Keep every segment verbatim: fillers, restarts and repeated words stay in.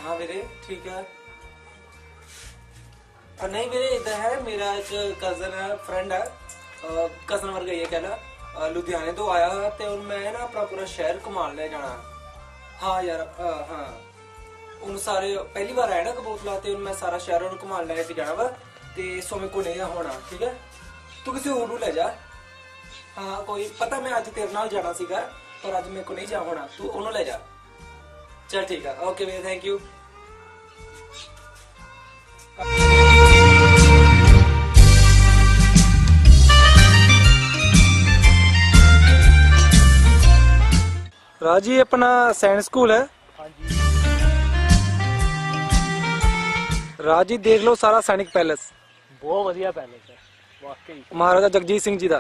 हाँ वीरे ठीक है। और नहीं वीरे इधर है मेरा एक कजन है, फ्रेंड है, कजन वर्गा ये कहना, लुधियाने तो आया है तो मैं ना अपना पूरा शहर घुमान ले जाना। हाँ यार आ, हाँ उन सारे पहली बार आया ना कबूतला ते मैं सारा शहर उन घुमान लेके जाना वा ते सो मेरे को नहीं होना। ठीक है तू किसी और नूं ले जा। हाँ कोई पता मैं अज तेरे नाल जाना सीगा पर अज मेरे को नहीं जा होना, तू उन्हों ले जा। चल ठीक है ओके भैया थैंक यू। राजी अपना साइंस स्कूल है। हाँ जी राजी देख लो सारा सैनिक पैलेस, बहुत वधिया पैलेस है वाकई। महाराजा जगजीत सिंह जी का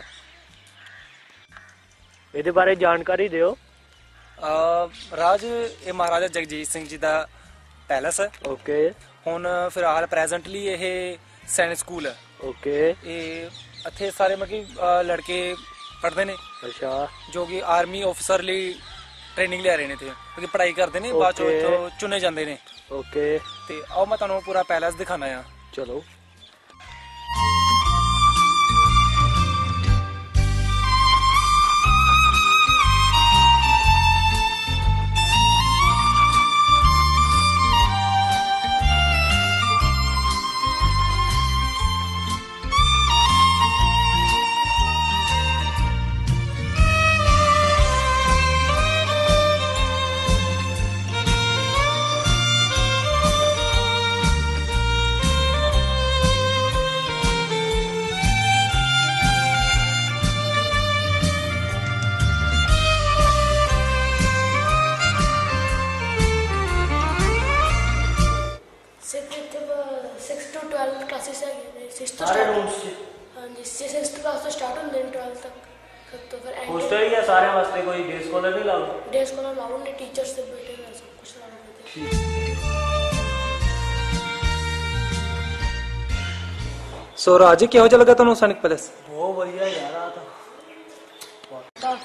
ਇਹਦੇ ਬਾਰੇ ਜਾਣਕਾਰੀ ਦਿਓ। राज ये महाराजा जगजीत सिंह जी का पैलेस है। ओके हुण फिलहाल प्रेजेंटली ये सैनिक स्कूल है। ओके ये इत्थे सारे मतलब लड़के पढ़ते ने अच्छा जो कि आर्मी ऑफिसर लिए ट्रेनिंग ले रहे ने थे क्योंकि पढ़ाई करते ने बाद चो इत्थों चुने जाते ने। ओके ते आओ मैं तुहानू पूरा पैलेस दिखाना है। चलो सिक्स टू ट्वेल्थ क्लासेस है सारे रूम्स च हाँ जी सिक्स्थ क्लास तो स्टार्ट होंगे ट्वेल्थ तक तो फिर हॉस्टल ही है सारे वास्ते, कोई डे स्कॉलर नहीं लाओ। डे स्कॉलर लाओ ने टीचर्स से बैठे हैं सब कुछ लाओ। सो राजी किहो जिहा लगा तुहानू सैनिक पैलेस? बहुत वधिया यार आ तो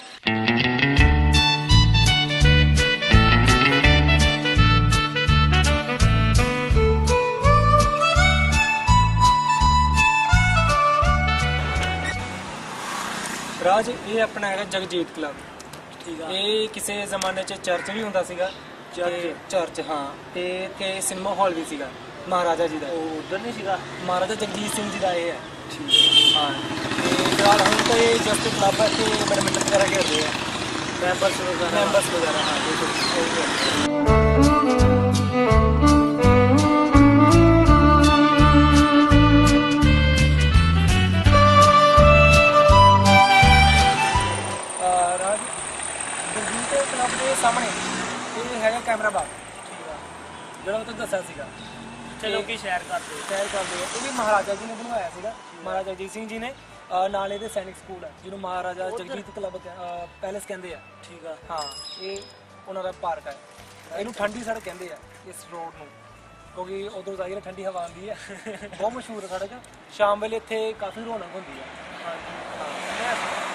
राज ये अपना है जगजीत क्लब। ठीक है ये किसी जमाने च चर्च भी हुंदा सीगा। चर्च चर्च हाँ ते ते सिनेमा हॉल भी सीगा महाराजा जी का। उधर नहीं सीगा महाराजा जगजीत सिंह जी का ये है। ठीक हाँ ते फिलहाल हम तो ये जस्ट क्लब है ते बैडमिंटन वगैरह खेलते हैं मेंबर्स वगैरह मेंबर्स वगैरह। हाँ बिल्कुल सामने ये है कैमरा बाग जो मैं दसा चलो की शहर करते सैर करते हैं। ये भी महाराजा जी ने बनवाया सीगा, महाराजा जगजीत सिंह जी ने। नाल ये सैनिक स्कूल है जिन्होंने महाराजा जगजीत क्लब पैलेस कहते हैं। ठीक है हाँ ये उन्होंने पार्क है, इनू ठंडी सड़क कहते हैं इस रोड में क्योंकि उधर जाइए ठंडी हवा आती है। बहुत मशहूर है सड़क, शाम वेले इत्थे काफ़ी रौनक होती है। हाँ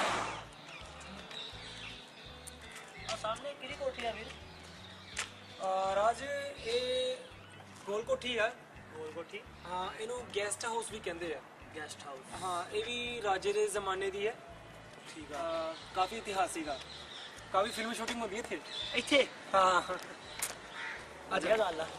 सामने किहड़ी कोठी है वीर? राज ये गोल कोठी है। गोल कोठी हाँ इनू गेस्ट हाउस भी कहते हैं। गेस्ट हाउस हाँ ये भी राजे के जमाने की है। ठीक है काफ़ी इतिहासिक है, काफ़ी फिल्म शूटिंग होती है इत्थे। इत्थे हाँ अच्छा गल है।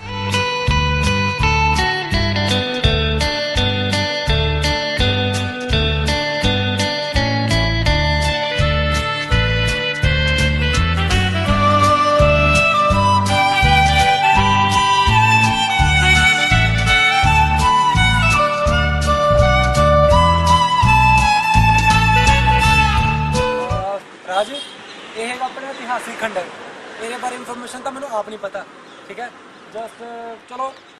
राज ये है अपना इतिहासिक खंडर, मेरे बारे इंफॉर्मेशन तो मैंने आप नहीं पता। ठीक है जस्ट चलो